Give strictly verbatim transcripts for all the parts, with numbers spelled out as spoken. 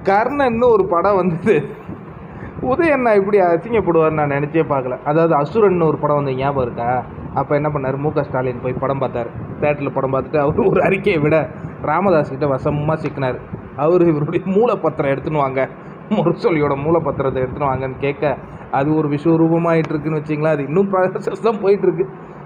கர்ணன்னு ஒரு படம் வந்தது. உதயண்ணா இப்படி அசிங்கப்படுவார்னு நான் நினச்சே பார்க்கல. அதாவது அசுரன் ஒரு படம் வந்து ஞாபகம் இருக்கா? அப்போ என்ன பண்ணார், மு க ஸ்டாலின் போய் படம் பார்த்தார். தேட்டரில் படம் பார்த்துட்டு அவர் ஒரு அறிக்கையை விட ராமதாஸ் கிட்ட வசமாக சிக்கினார். அவர் இவருடைய மூலப்பத்திரம் எடுத்துன்னு வாங்க, முரசொலியோட மூலப்பத்திரத்தை எடுத்துன்னு வாங்கன்னு கேட்க அது ஒரு விஸ்வரூபமாகிட்டு இருக்குன்னு வச்சிங்களா. அது இன்னும் ப்ராசஸ் தான் போயிட்டுருக்கு.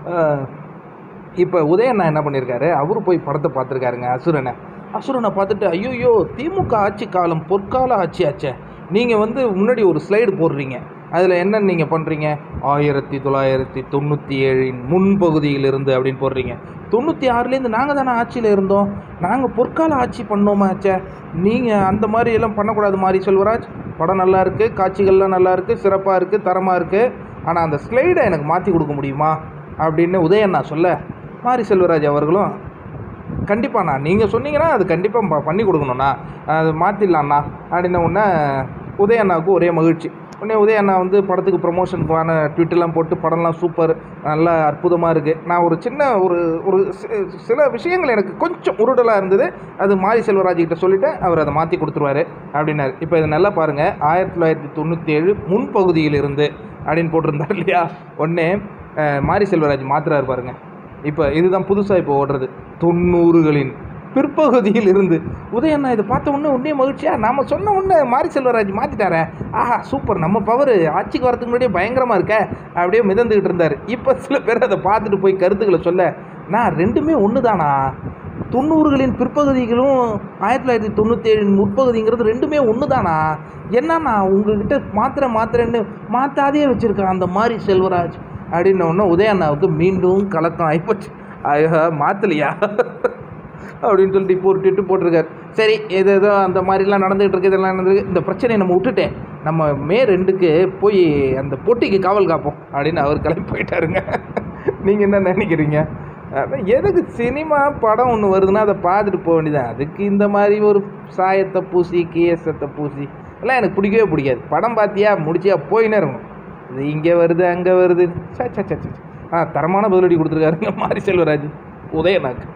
இப்போ உதயண்ணா என்ன பண்ணியிருக்காரு, அவரு போய் படத்தை பார்த்துருக்காருங்க அசுரனை. அசுரனை பார்த்துட்டு ஐயோயோ திமுக ஆட்சி காலம் பொற்கால ஆட்சி ஆச்சே, நீங்கள் வந்து முன்னாடி ஒரு ஸ்லைடு போடுறீங்க, அதில் என்னென்னு நீங்கள் பண்ணுறீங்க, ஆயிரத்தி தொள்ளாயிரத்தி தொண்ணூற்றி ஏழின் முன்பகுதியிலிருந்து அப்படின்னு போடுறீங்க. தொண்ணூற்றி ஆறுலேருந்து நாங்கள் தானே ஆட்சியில் இருந்தோம், நாங்கள் பொற்கால ஆட்சி பண்ணோமாச்சே, நீங்கள் அந்த மாதிரி எல்லாம் பண்ணக்கூடாது மாரி செல்வராஜ். படம் நல்லா இருக்குது, காட்சிகள்லாம் நல்லா இருக்குது, சிறப்பாக இருக்குது, தரமாக இருக்குது, ஆனால் அந்த ஸ்லைடை எனக்கு மாற்றி கொடுக்க முடியுமா அப்படின்னு உதயண்ணா சொல்ல, மாரி செல்வராஜ் அவர்களும் கண்டிப்பாண்ணா நீங்கள் சொன்னீங்கன்னா அது கண்டிப்பாக பண்ணி கொடுக்கணுண்ணா, அது மாற்றிடலாண்ணா அப்படின்ன உடனே உதயண்ணாவுக்கு ஒரே மகிழ்ச்சி. உடனே உதயண்ணா வந்து படத்துக்கு ப்ரொமோஷனுக்கான ட்விட்டெல்லாம் போட்டு படம்லாம் சூப்பர், நல்லா அற்புதமாக இருக்குது. நான் ஒரு சின்ன ஒரு ஒரு சில விஷயங்கள் எனக்கு கொஞ்சம் உருடலாக இருந்தது, அது மாரி செல்வராஜ்கிட்ட சொல்லிவிட்டேன், அவர் அதை மாற்றி கொடுத்துருவாரு அப்படின்னாரு. இப்போ இதை நல்லா பாருங்கள், ஆயிரத்தி தொள்ளாயிரத்தி தொண்ணூற்றி ஏழு முன்பகுதியிலிருந்து அப்படின்னு போட்டிருந்தார் இல்லையா. உடனே மாரி செல்வராஜ் மாத்திராரு பாருங்கள். இப்போ இதுதான் புதுசாக இப்போ ஓடுறது, தொண்ணூறுகளின் பிற்பகுதியில் இருந்து. உதயண்ணா இதை பார்த்த உடனே உடனே மகிழ்ச்சியாக நாம் சொன்ன உடனே மாரி செல்வராஜ் மாற்றிட்டாரே, ஆஹா சூப்பர், நம்ம பவர் ஆட்சிக்கு வரதுக்கு முன்னாடியே பயங்கரமாக இருக்க அப்படியே மிதந்துக்கிட்டு இருந்தார். இப்போ சில பேர் அதை பார்த்துட்டு போய் கருத்துக்களை சொல்ல, நான் ரெண்டுமே ஒன்று தானா, தொண்ணூறுகளின் பிற்பகுதிகளும் ஆயிரத்தி தொள்ளாயிரத்தி தொண்ணூற்றி ஏழின் முற்பகுதிங்கிறது ரெண்டுமே ஒன்று தானா, என்னன்னா உங்ககிட்ட மாத்திரை மாத்திரைன்னு மாற்றாதே வச்சுருக்கேன் அந்த மாரி செல்வராஜ் அப்படின்ன உடனே உதயண்ணாவுக்கு மீண்டும் கலக்கம் ஆகிப்போச்சு. ஐயோ மாற்றலையா அப்படின்னு சொல்லிட்டு இப்போ ஒரு ட்விட்டு போட்டிருக்காரு. சரி எது ஏதோ அந்த மாதிரிலாம் நடந்துகிட்டு இருக்கு, இதெல்லாம் நடந்துருக்கு, இந்த பிரச்சனையை நம்ம விட்டுட்டேன், நம்ம மே ரெண்டுக்கு போய் அந்த போட்டிக்கு காவல் காப்போம் அப்படின்னு அவர் கிளம்பி போயிட்டாருங்க. நீங்கள் என்ன நினைக்கிறீங்க? எதுக்கு சினிமா படம் ஒன்று வருதுன்னா அதை பார்த்துட்டு போக வேண்டியதான், அதுக்கு இந்த மாதிரி ஒரு சாயத்தை பூசி கேசத்தை பூசி எல்லாம் எனக்கு பிடிக்கவே பிடிக்காது. படம் பார்த்தியா முடிச்சியா போயினே இருக்கணும், இது இங்கே வருது அங்கே வருது. சே சே சே ஆ தரமான பதிலடி கொடுத்துருக்காருங்க மாரி செல்வராஜ் உதயண்ணாக்கு.